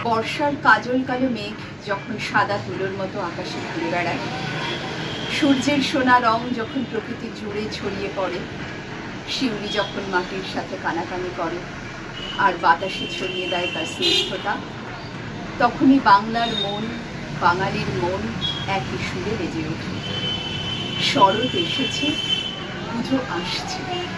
বর্ষার কাজল কালো মেঘ যখন সাদা তুলোর মতো আকাশে ঘুরে বেড়ায়, সূর্যের সোনা রং যখন প্রকৃতি জুড়ে ছড়িয়ে পড়ে, শিউলি যখন মাটির সাথে কানাকানি করে আর বাতাসে ছড়িয়ে দেয় তার স্নিগ্ধতা, তখনই বাংলার মন, বাঙালির মন একই সুরে বেজে ওঠে। শরৎ এসেছে, পুজো আসছে।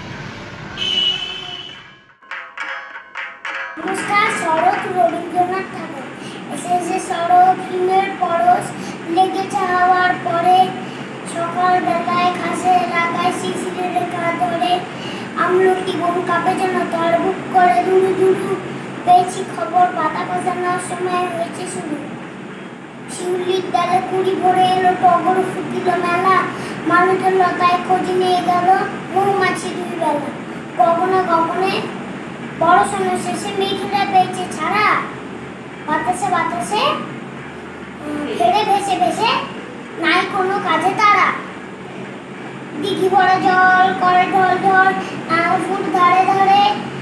নমস্কার, শরৎ রবীন্দ্রনাথ ঠাকুর। এসেছে শরৎ, হিমের পরশ লেগেছে হাওয়ার পরে, সকাল বেলায় ঘাসের এলাকায় শিশিরের রেখা ধরে, আমলকি বন কাঁপে যেন তড়বুক করে দুরু দুরু, পেয়েছি খবর পাতা খসানোর সময় হয়েছে শুরু। শিউলির ডালে কুড়ি ভরে এলো, টগর ফুটিল মেলা, মানুষের লতায় খোঁজ নিয়ে গেল মৌমাছি দুই বেলা। গগনে গগনে পড়াশোনা শেষে মেঘেরা পেয়েছে ছাড়া, বাতাসে বাতাসে ফেরে ভেসে ভেসে নাই কোনো কাজে তারা। দিঘি ভরা জল করে ঢল ঢল, নাও ফুট ধারে ধারে,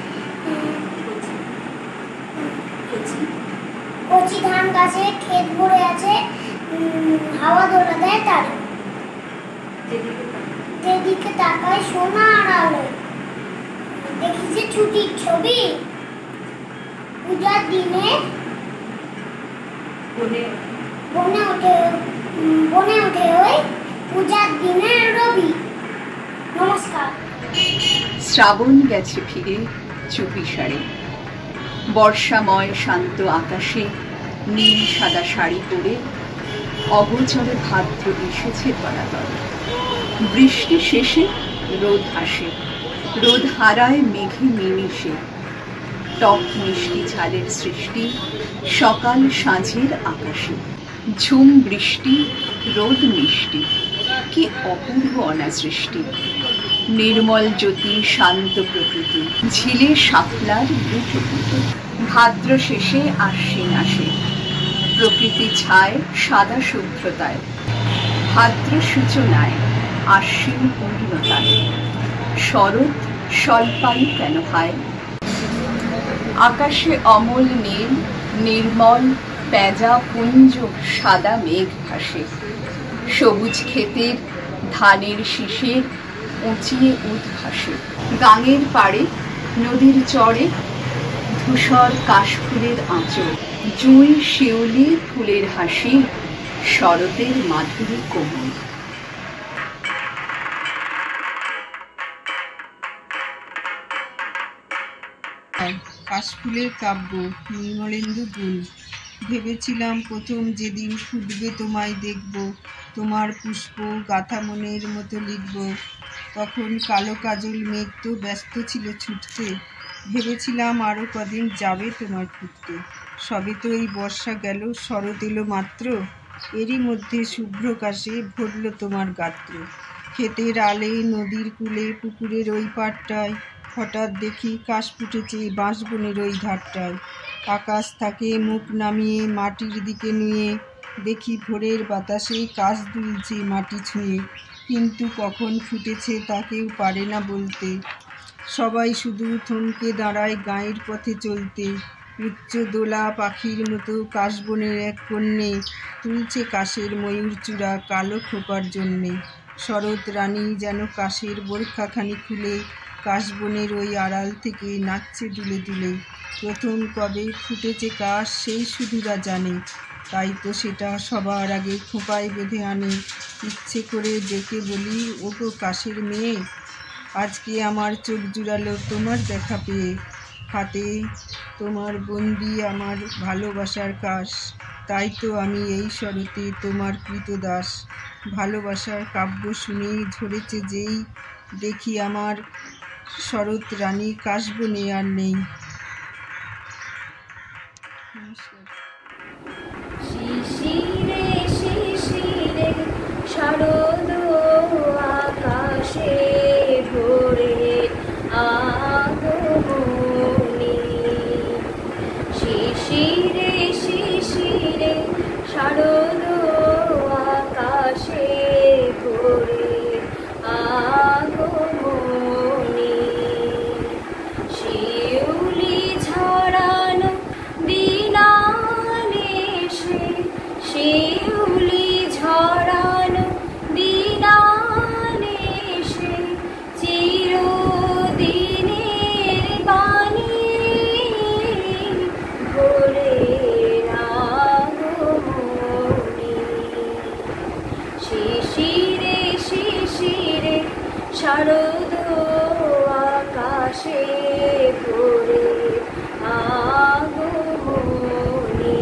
কচি ধান গাছে ক্ষেত ভরে আছে, হাওয়া দোলা দেয় তারে। যেদিকে তাকায় সোনার আলো, দেখি যে ছুটির ছবি, পূজার দিনে বনে ওঠে ওই পূজার দিনের রবি। নমস্কার। শ্রাবণ গেছে ফিরে চুপি সারে, বর্ষাময় শান্ত আকাশে নীল সাদা শাড়ি পরে অগোচরে ভাদ্র এসেছে তলাতলে। বৃষ্টি শেষে রোদ আসে, রোদ হারায় মেঘে নিমিষে, টক মিষ্টি ঝালের সৃষ্টি সকাল সাঁঝের আকাশে। ঝুম বৃষ্টি, রোদ মিষ্টি, কি অপূর্ব অনাসৃষ্টি। নির্মল জ্যোতি, শান্ত প্রকৃতি, ঝিলে শাপলার দুটো পুজো। ভাদ্র শেষে আশ্বিন আসে, প্রকৃতি ছায় সাদা শুভ্রতায়। ভাদ্র সূচনায়, আশ্বিন পূর্ণতায়, শরৎ স্বল্পায়ু কেন হয়। আকাশে অমল নীল, নির্মল পেঁজা পুঞ্জ সাদা মেঘ ভাসে। সবুজ ক্ষেতের ধানের শীষের উঁচিয়ে উদ্ভাসে। গাঙের পাড়ে নদীর চরে ধূসর কাশফুলের আঁচল। জুঁই শিউলি ফুলের হাসি, শরতের মাধুরী কোমল। কাশফুলের কাব্য, নির্মলেন্দু গুণ। ভেবেছিলাম প্রথম যেদিন ফুটবে তোমায় দেখব, তোমার পুষ্প গাথা মনের মতো লিখব। তখন কালো কাজল মেঘ তো ব্যস্ত ছিল ছুটতে, ভেবেছিলাম আরও কদিন যাবে তোমার ফুটতে। সবে তো এই বর্ষা গেল, শরৎ এলো মাত্র, এরই মধ্যে শুভ্র কাশে ভরল তোমার গাত্র। ক্ষেতের আলে, নদীর কূলে, পুকুরের ওই পাড়টায় হঠাৎ দেখি কাশ ফুটেছে বাঁশবনের ওই ধারটায়। আকাশ থাকে মুখ নামিয়ে মাটির দিকে নুয়ে, দেখি ভোরের বাতাসে কাশ দুলছে মাটি ছুঁয়ে। কিন্তু কখন ফুটেছে তা কেউ পারে না বলতে, সবাই শুধু থমকে দাঁড়ায় গাঁয়ের পথে চলতে। উচ্চ দোলা পাখির মতো কাশবনের এক কন্যে তুলছে কাশের ময়ূর চূড়া কালো খোপার জন্যে। শরৎ রানী যেন কাশের বোরখাখানি খুলে কাশবনের ওই আড়াল থেকে নাচছে দুলে দুলে। প্রথম কবে ফুটেছে কাশ সেই শুধুরা জানে, তাই তো সেটা সবার আগে খোঁপায় বেঁধে আনে। ইচ্ছে করে ডেকে বলি, ওগো কাশের মেয়ে, আজকে আমার চোখ জুড়ালো তোমার দেখা পেয়ে। হাতে তোমার বন্দি আমার ভালোবাসার কাশ, তাই তো আমি এই শরতে তোমার কৃতদাস। ভালোবাসার কাব্য শুনেই ঝরেছে যেই, দেখি আমার শরৎ রানী কাশবনে আর নেই। নমস্কার। শিশিরে শিশিরে শারদ আকাশে ভোরে আগমনী। শিশিরে শিশিরে শারদ আকাশে ভোরে আগমনী। শিউলি শারদ আকাশে ভোরে আগমনী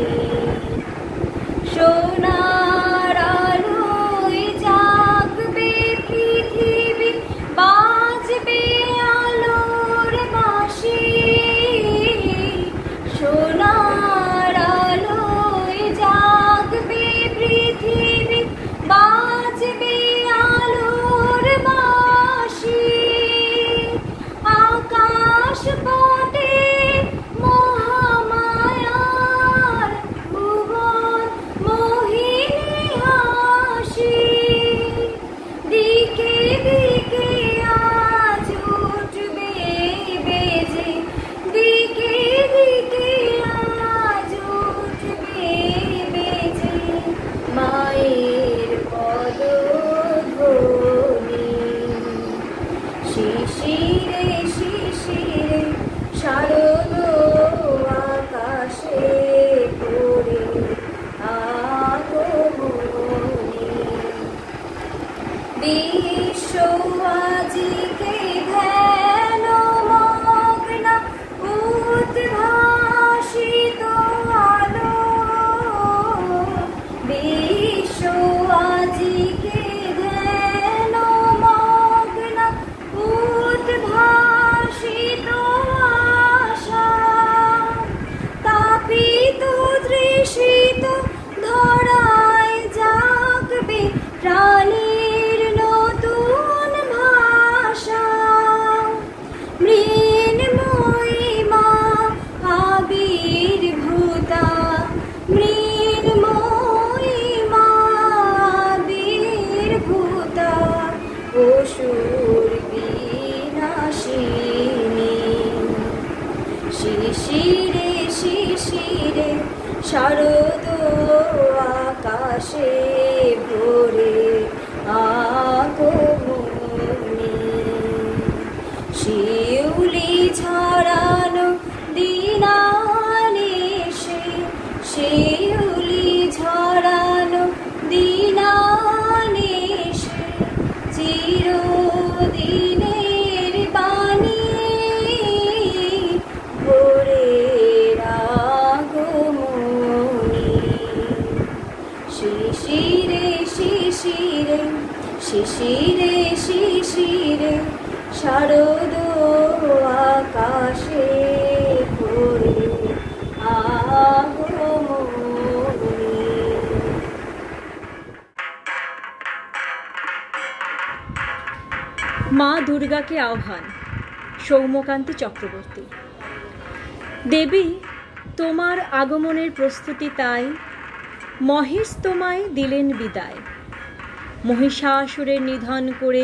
সোনার আলোয় জাগবে পৃথিবী বাজবে আলোর বাঁশি সোনার আলোয় জাগবে পৃথিবী বাজবে আলোর বাঁশি আকাশ পটে মহামায়ার ভুবন মোহিনী হাসি দিকে দিকে আজ উঠবে বেজে দিকে দিকে আজ উঠবে বেজে মায়ের পদধ্বনি শিশিরে শিশিরে শারদ আকাশে ভোরে আগমনী বিশ্ব আজিকে ধ্যান মগ্ন উদ্ভাসিত আলো বিশ্ব আজিকে ধ্যান মগ্ন উদ্ভাসিত আশা তাপিত তৃষিত ধরায় জাগবে প্রাণীর নতুন ভাষা মৃন্ময়ী মা আবির্ভূতা মৃন্ময়ী মা আবির্ভূতা অসুর বিনাশিনী শিশিরে শিশিরে শারদ আকাশে ভোরে আগমনী শিউলি ছড়ানো দিনানিশে শিউলি ছড়ানো দিনানিশে চিরদিনের বাণী ভোরের আগমনী শিশিরে শিশিরে শিশিরে শিশিরে শারদ আকাশে ভোরে আগমনী মা দুর্গাকে আহ্বান সৌম্যকান্তি চক্রবর্তী। দেবী, তোমার আগমনের প্রস্তুতি তাই মহেশ তোমায় দিলেন বিদায়। মহিষাসুরের নিধন করে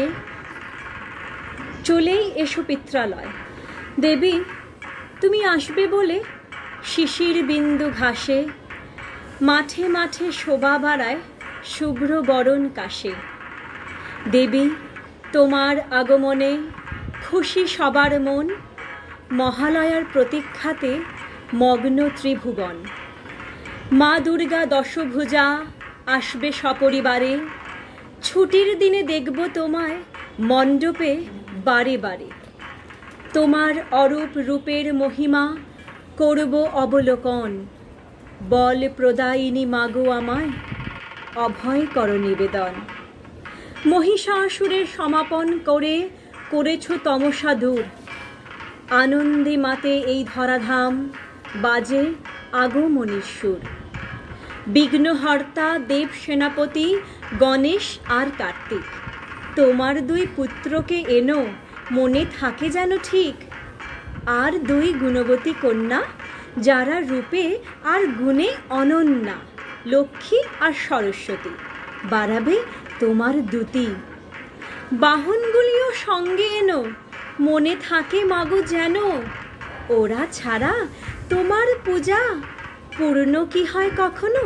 চলেই এসো পিত্রালয়। দেবী, তুমি আসবে বলে শিশির বিন্দু ঘাসে মাঠে মাঠে শোভা বাড়ায় শুভ্র বরণ কাশে। দেবী, তোমার আগমনে খুশি সবার মন, মহালয়ার প্রতীক্ষাতে মগ্ন ত্রিভুবন। মা দুর্গা দশভুজা আসবে সপরিবারে, ছুটির দিনে দেখব তোমায় মণ্ডপে বারে বারে। তোমার অরূপ রূপের মহিমা করব অবলোকন, বল প্রদায়িনী মাগো আমায় অভয় কর নিবেদন। মহিষাসুরের সমাপন করে করেছ তমসা দূর, আনন্দে মাতে এই ধরাধাম বাজে আগমনীর সুর। বিঘ্নহর্তা দেব সেনাপতি গণেশ আর কার্তিক, তোমার দুই পুত্রকে এনো মনে থাকে যেন ঠিক। আর দুই গুণবতী কন্যা যারা রূপে আর গুণে অনন্যা, লক্ষ্মী আর সরস্বতী, বাড়াবে তোমার দ্যুতি। বাহনগুলিও সঙ্গে এনো মনে থাকে মাগো যেন, ওরা ছাড়া তোমার পূজা পূর্ণ কি হয় কখনো।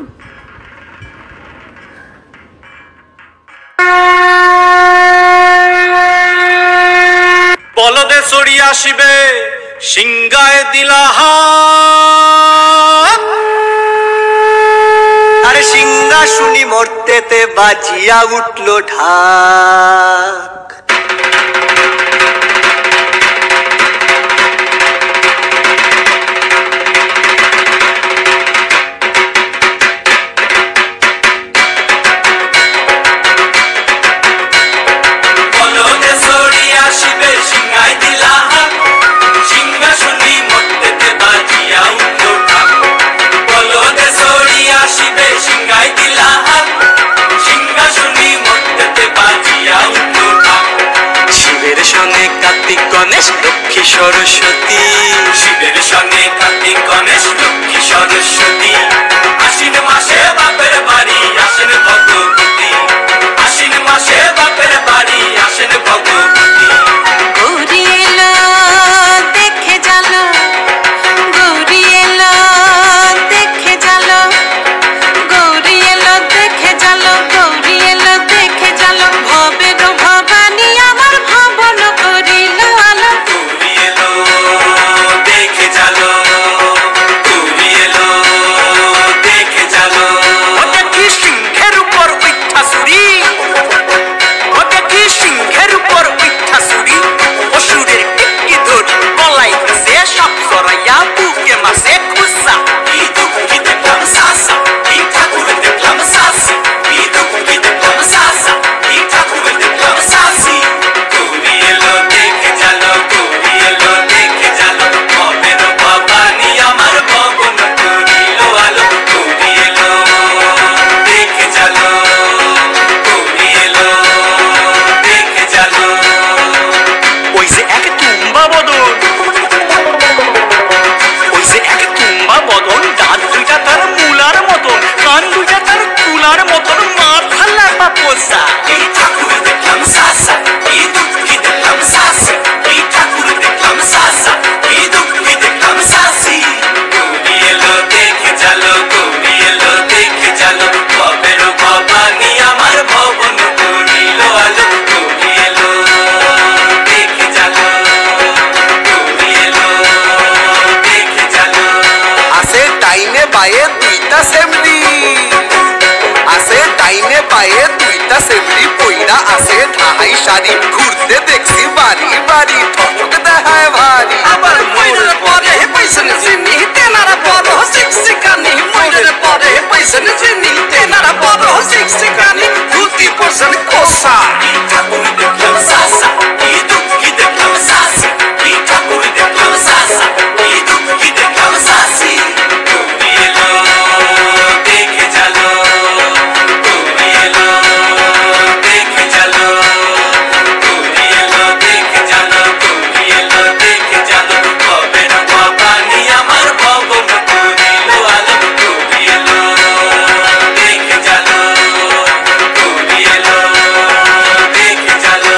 বলদে চড়ি আসিবে সিংগায় দিলা হাত, আরে সিংহা শুনি মর্তেতে বাজিয়া উঠল ঢাক। সঙ্গে কার্তিক গণেশ লক্ষ্মী সরস্বতী, শিবের সঙ্গে কার্তিক গণেশ লক্ষ্মী সরস্বতী। আশ্বিন মাসে বাপের বাড়ি আসেন ভগবতী, আশ্বিন মাসে বাপের বাড়ি আসেন ভগবতী। গৌরী এলো দেখে জালো, গৌরী এলো দেখে জালো, গৌরী এলো দেখে জালো, গৌরী এলো দেখে জালো। ভবের ভবানী আমার ভবন করিল আলো। গৌরী এলো দেখে জালো, গৌরী এলো দেখে জালো। ও দেখি সিংহের উপর উইঠ্যাসুরি, ও দেখি সিংহের উপর উইঠ্যাসুরি। অসুরের টিকি ধরি গলায় সে সব জড়াইয়া বুকে মাসে খুসা। এই দুঃখী দেখলাম সাসা, এই ঠাকুর দেখলাম সাসি। এই দুঃখী দেখলাম সাসা, এই ঠাকুর দেখলাম সাসি। গৌরী এলো দেখে জালো, গৌরী এলো দেখে জালো। ভবের ভবানী আমার ভবন করিল আলো। গৌরী এলো দেখে জালো, গৌরী এলো দেখে জালো। ওই যে এক তুম্বা বদন, ওই যে এক তুম্বা বদন, দাঁত দুইটা তার মূলার মতন, কান দুইটা তার কুলার মতন, মাথা লাফা পোষা। এই ঠাকুর দেখলাম সাসা, এই দুঃখী দেখলাম সাসি। এই ঠাকুর দেখলাম সাসা, এই দুঃখী দেখলাম সাসি। গৌরী এলো দেখে জালো, গৌরী এলো দেখে জালো। ভবের ভবানী আমার ভবন করিল আলো। গৌরী এলো দেখে জালো, গৌরী এলো দেখে জালো। আসে ডাইনে বায়ে দুইটা সেমরি, আসে ডাইনে বায়ে দুইটা সেমরি। পইরা আসে ঢাই শাড়ি, ঘুরতে দেখছি বাড়ি বাড়ি, ঠক দেখায় ভারী। আবার ময়ূরের পরে পয়সা চিনি তেনারা বড় শিক্ষিকানি, ময়ূরের পরে পয়সা চিনি তেনারা বড় শিক্ষিকানি। ধুতি পরছেন কোসা। এই ঠাকুর দেখলাম সাসা, এই দুঃখী দেখলাম সাসি। এই ঠাকুর দেখলাম সাসা, এই দুঃখী দেখলাম সাসি। গৌরী এলো দেখে জালো, গৌরী এলো দেখে জালো, গৌরী এলো দেখে জালো, গৌরী এলো দেখে জালো। ভবের ভবানী আমার ভবন করিল আলো। গৌরী এলো দেখে জালো, গৌরী এলো দেখে জালো।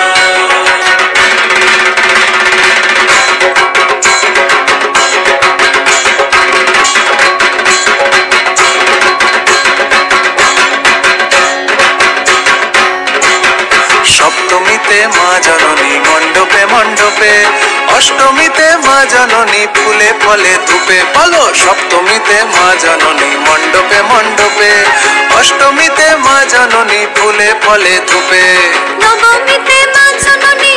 সপ্তমীতে মা জননী মণ্ডপে মণ্ডপে, অষ্টমীতে মা জননী ফুলে ফলে ধূপে। বলো সপ্তমীতে মা জননী মণ্ডপে মণ্ডপে, অষ্টমীতে মা জননী ফুলে ফলে ধূপে। নবমীতে মা জননী